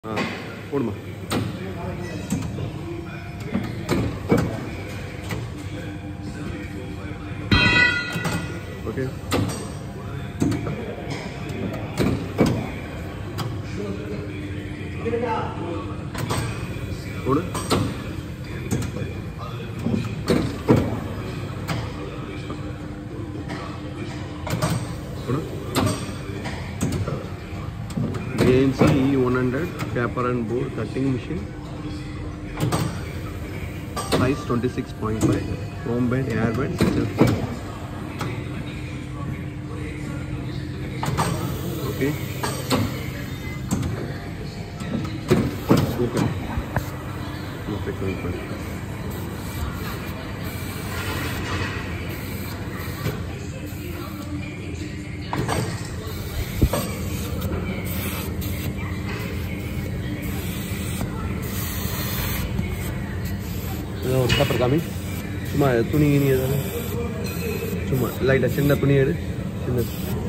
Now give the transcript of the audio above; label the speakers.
Speaker 1: போடுமா. ஓகே போடு. JMC E100 paper and board cutting machine, size 26.5, chrome bed, air bed, okay, super. ஒரு paper காமி. சும்மா துணி கிணி ஏதாவது சும்மா லைட்டாக சின்ன துணி எடு. சின்ன